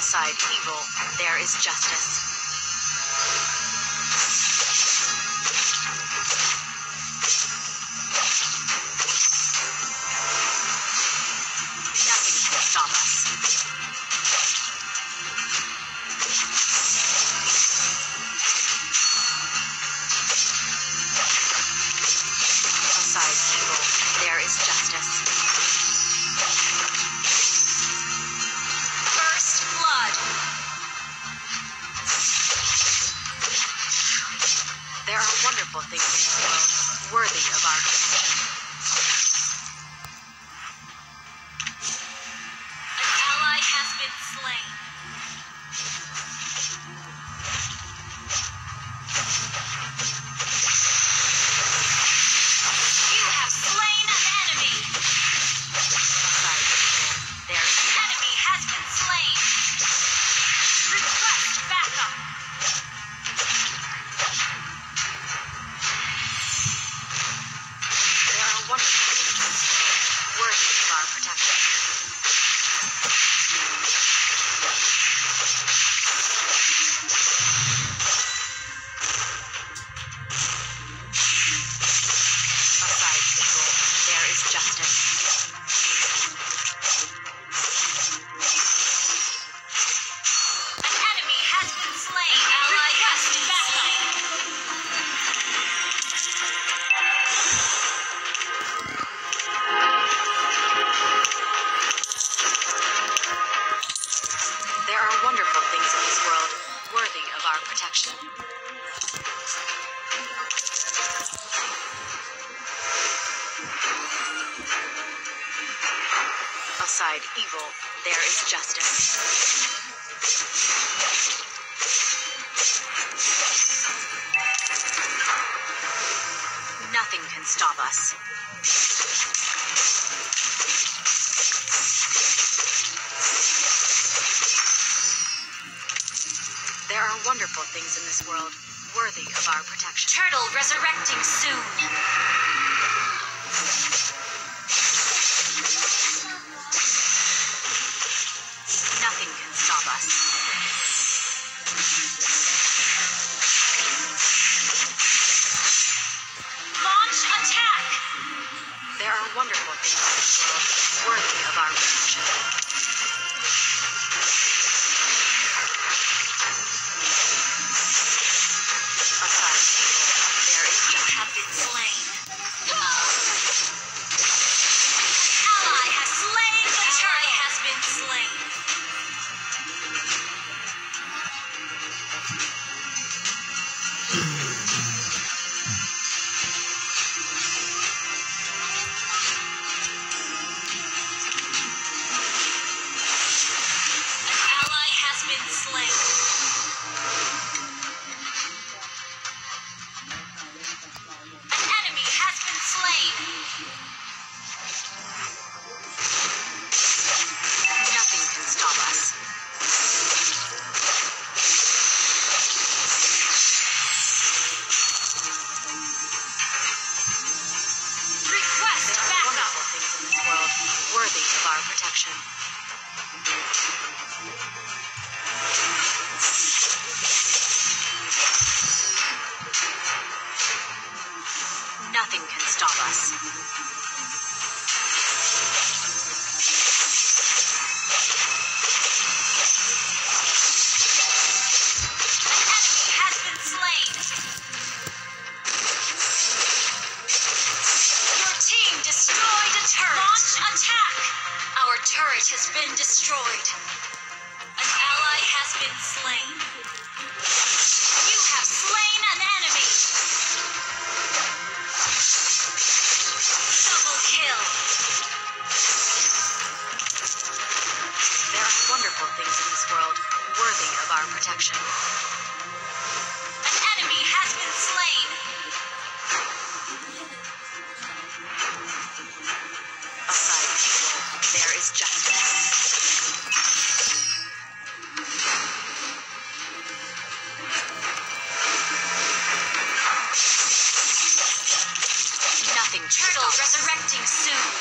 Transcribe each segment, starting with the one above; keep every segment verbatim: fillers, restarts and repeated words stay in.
Beside evil, there is justice. Nothing can stop us. Beside evil, there is justice. First blood. There are wonderful things in this world, worthy of our protection. An ally has been slain. You have slain an enemy. Beside evil, there is An enemy has been slain. Request backup. There are wonderful things in this world, worthy of our protection. Beside evil, there is justice. An enemy has been slain. An ally has been slain. There are wonderful things in this world, worthy of our protection. Beside evil, there is justice. Nothing can stop us. There are wonderful things in this world, worthy of our protection. Turtle resurrecting soon. Nothing can stop us. Launch attack. There are wonderful things in this world, worthy of our protection. Beside evil, there is justice. Have been slain. Ally has slain the turtle. Has been slain. An ally has been slain. An enemy has been slain. Nothing can stop us. Request There are backup. wonderful things in this world, worthy of our protection. Nothing can stop us. An enemy has been slain. Your team destroyed a turret. Launch attack. Our turret has been destroyed. An ally has been slain. You have slain an enemy. Double kill. There are wonderful things in this world, worthy of our protection. An enemy has been slain. Beside evil, there is justice. Nothing can Turtle stop us. resurrecting soon.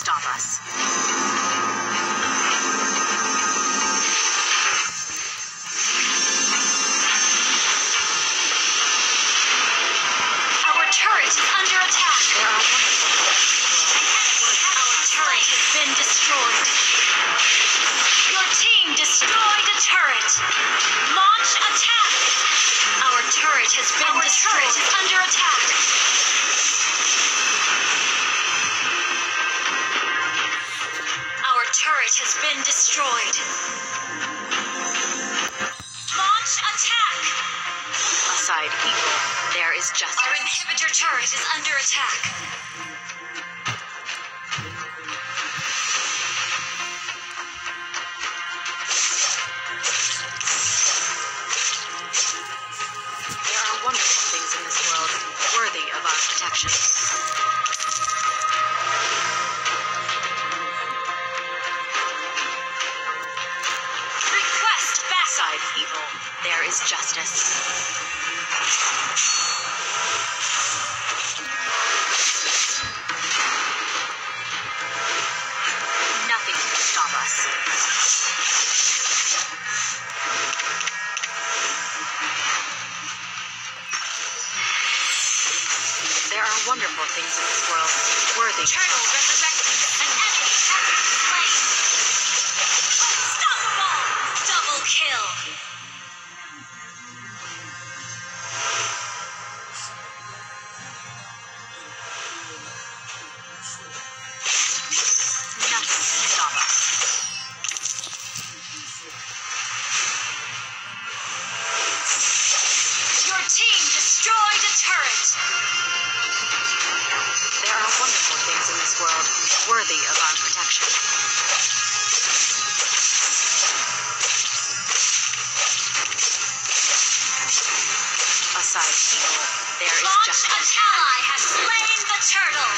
stop us. Our turret is under attack. There are wonderful Our turret has been destroyed. Your team destroyed a turret. Launch attack. Our turret has been Our destroyed. Turret is under attack. Our turret has been destroyed. Launch attack. aside evil, there is justice. Our inhibitor turret is under attack. There are wonderful things in this world worthy of our protection. Request backup. Aside evil, there is justice. Nothing can stop us. There are wonderful things in this world worthy. Eternal resurrecting. An enemy has been slain. Unstoppable. Double kill. Nothing can stop us. Your team destroyed a turret. There are wonderful things in this world worthy of our protection. Aside evil, there is Launch justice. an ally has slain the turtle.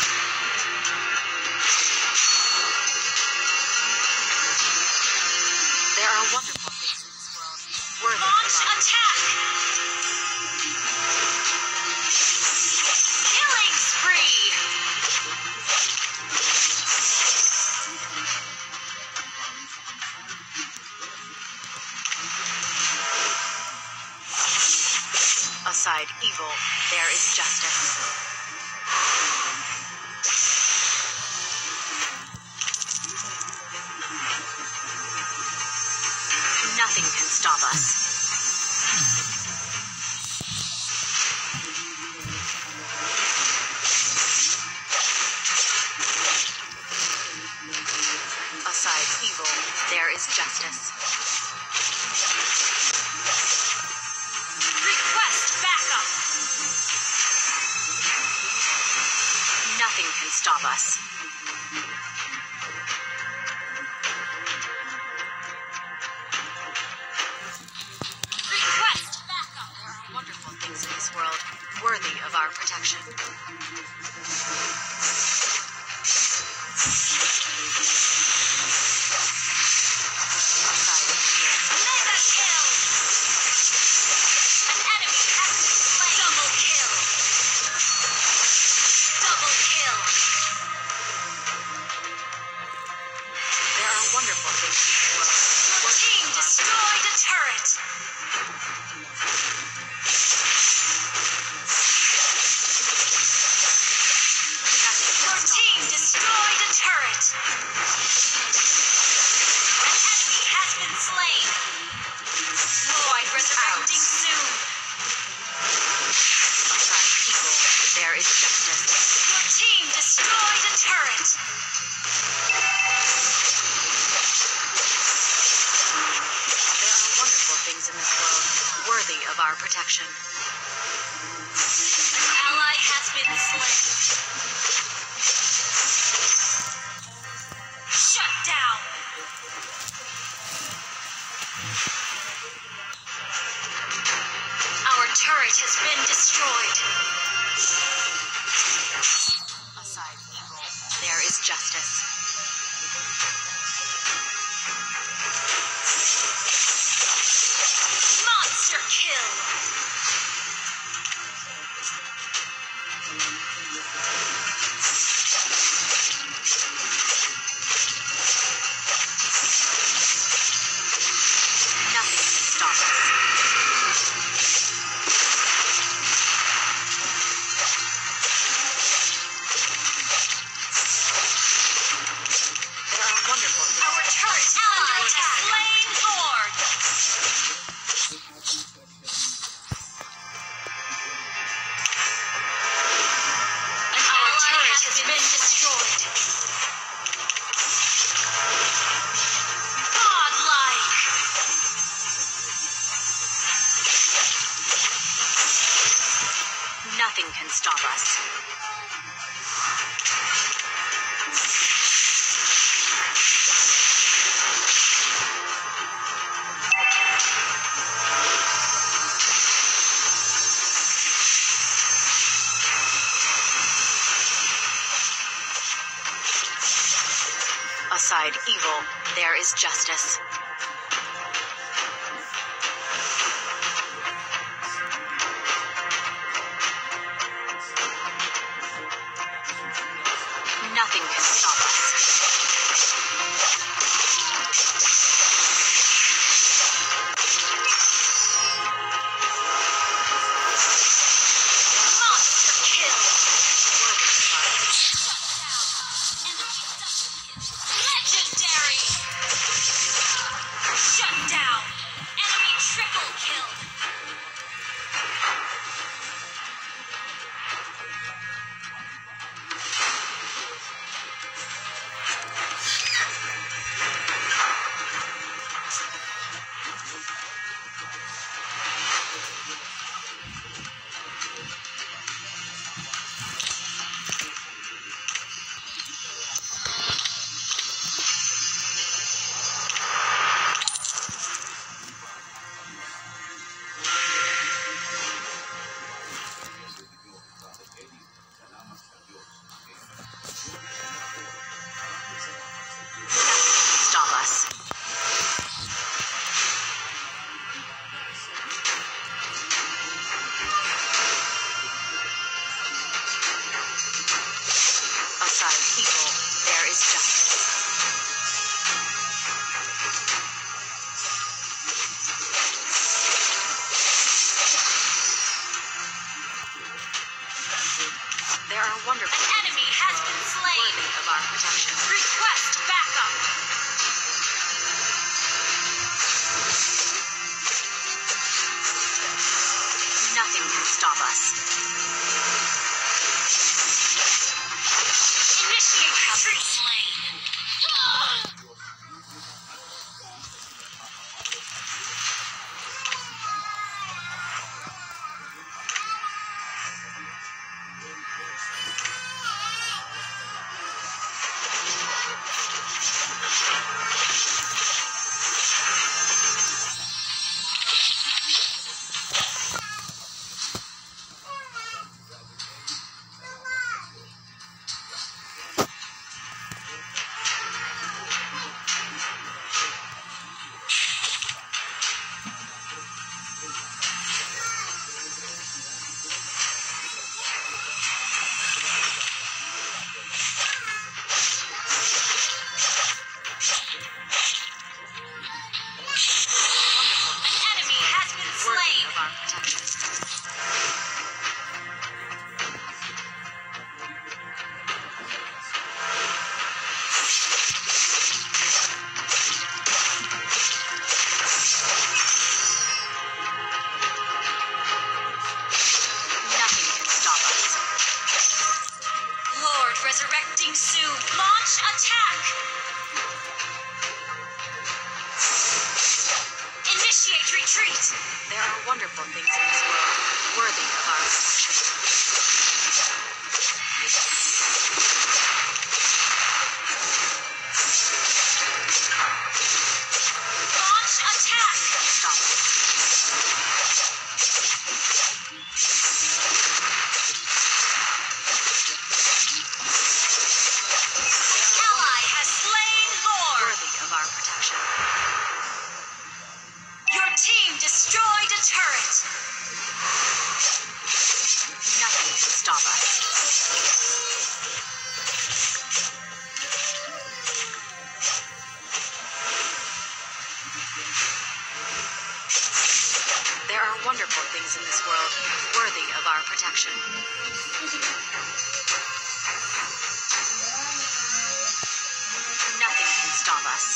There are wonderful things in this world worthy Launch of our attack. Killing spree. Aside evil, there is justice. Nothing can stop us. Aside evil, there is justice. Request backup. Nothing can stop us. Request backup. There are wonderful things in this world worthy of our protection. Aside evil, Mega kill. An enemy has been slain. Double kill. Double kill. there are wonderful things in this world Your worthy team of our destroyed a turret. Nothing Your can stop team us. destroyed a turret. An enemy has been slain. Lord resurrecting soon. Aside evil, there is justice. Your team destroyed a turret. There are wonderful things in this world worthy of our protection. An ally has been slain. Shut down. Our turret has been destroyed. Aside evil, there is justice. Monster kill. has been destroyed. Godlike. Nothing can stop us. Aside evil, there is justice. Nothing can stop us. Monster kill. Legendary. Shut down. Enemy triple kill. Stop us. Aside evil, there is justice. There are wonderful An enemy has been slain. worthy of our protection. Request backup. Nothing can stop us. Initiate retreat. Slain. Resurrecting soon. Launch attack. Initiate retreat. There are wonderful things in this world, worthy of our protection. Launch attack. Stop us. Ally has slain Lord. Worthy of our protection. Your team destroyed a turret. Nothing can stop us. There are wonderful things in this world, worthy of our protection. Nothing can stop us.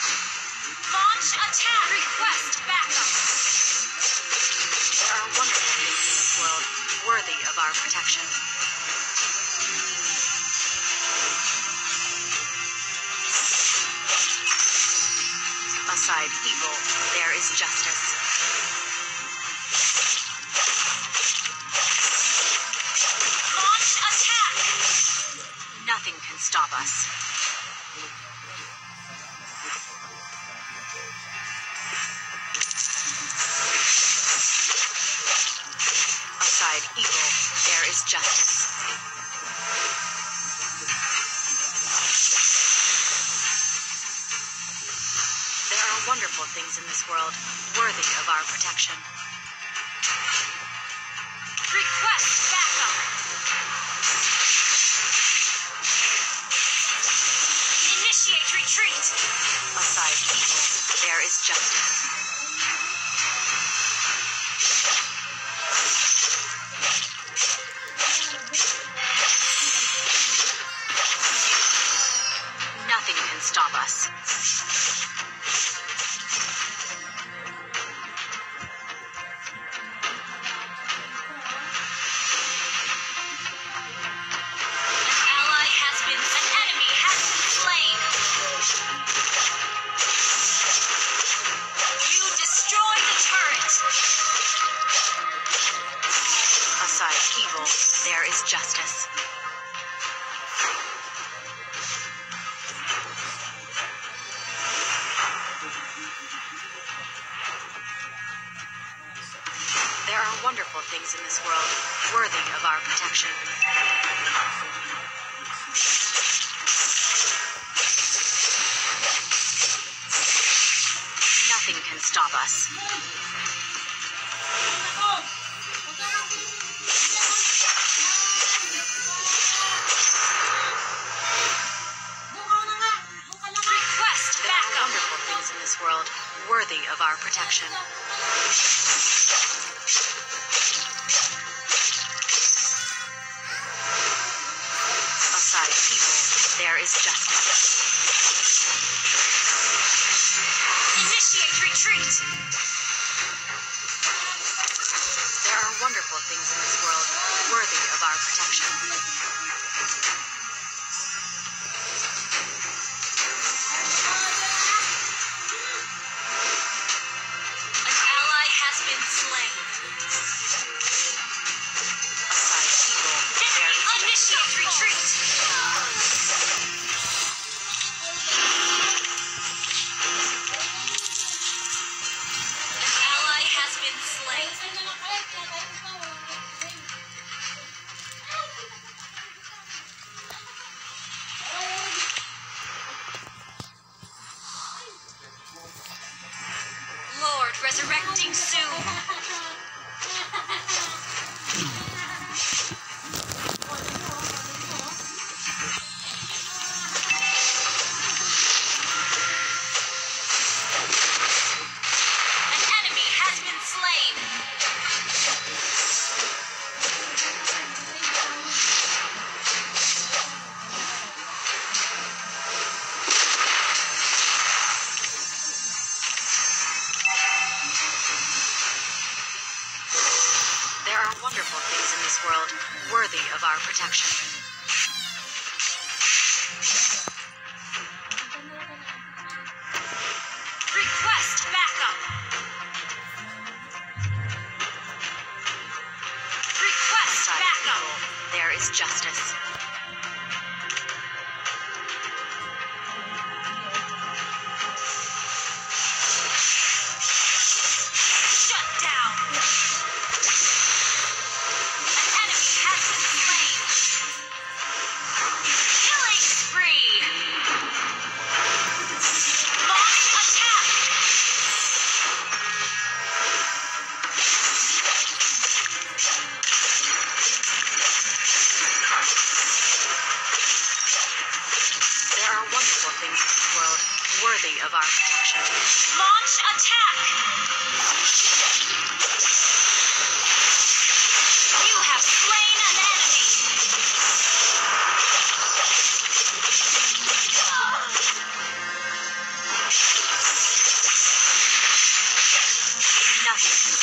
Launch attack. Request backup. There are wonderful worthy of our protection. Aside evil, there is justice. Launch attack! Nothing can stop us. Aside evil, there is justice. There are wonderful things in this world, worthy of our protection. Request backup! Initiate retreat! Aside evil, there is justice. Nothing can stop us. Aside evil, there is justice. There are wonderful things in this world, worthy of our protection. Nothing can stop us. In this world, worthy of our protection. Aside evil, there is justice. Initiate retreat! There are wonderful things in this world, worthy of our protection. Initiate retreat! An ally has been slain. Lord resurrecting soon. There are wonderful things in this world, worthy of our protection. Request backup! Request backup! There is justice. Shut down! An enemy has been slain! Killing spree! Launch attack! There are wonderful things in this world, worthy of our protection. Launch attack! You have slain an enemy! Nothing can